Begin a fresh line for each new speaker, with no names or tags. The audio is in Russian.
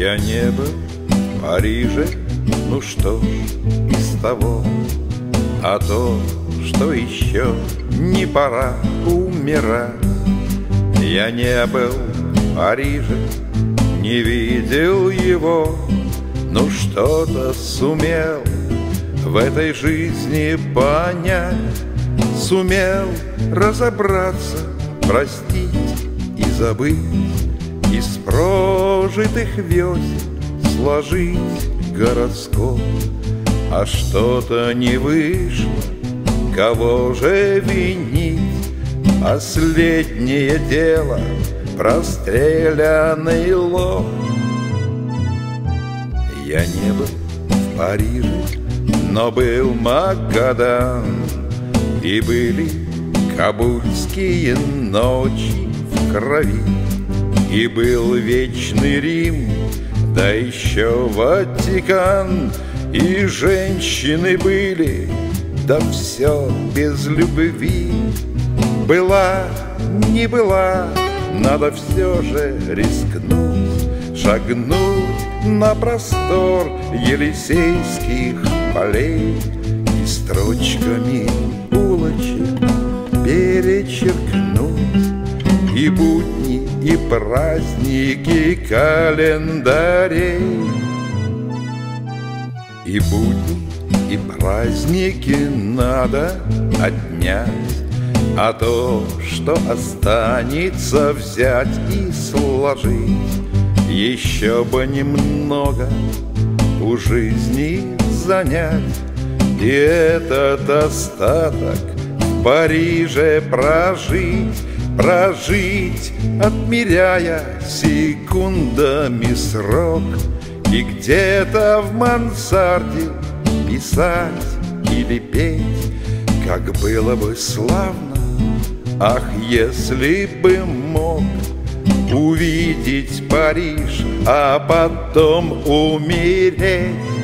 Я не был в Париже, ну что ж, из того. А то, что еще не пора умирать. Я не был в Париже, не видел его, но что-то сумел в этой жизни понять. Сумел разобраться, простить и забыть, из прожитых весен сложить гороскоп. А что-то не вышло, кого же винить? Последнее дело — простреленный лоб. Я не был в Париже, но был Магадан, и были кабульские ночи в крови, и был вечный Рим, да еще Ватикан. И женщины были, да все без любви. Была, не была, надо все же рискнуть, шагнуть на простор Елисейских полей и строчками улочек перечеркнуть и будни, и праздники календарей. И будни, и праздники надо отнять, а то, что останется, взять и сложить. Еще бы немного у жизни занять, и этот остаток в Париже прожить, прожить, отмеряя секундами срок. И где-то в мансарде писать или петь, как было бы славно, ах, если бы мог увидеть Париж, а потом умереть.